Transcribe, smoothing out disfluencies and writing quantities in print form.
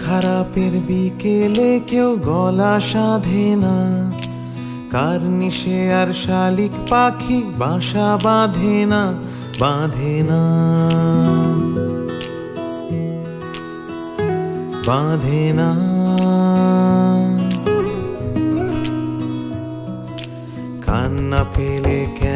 খারাপের বিকেলে কেউ গলা সাধে না, কার নিশে আর শালিক পাখি বাসা বাঁধে না, বাঁধে না, বাঁধে না। কান্না পেলে কেন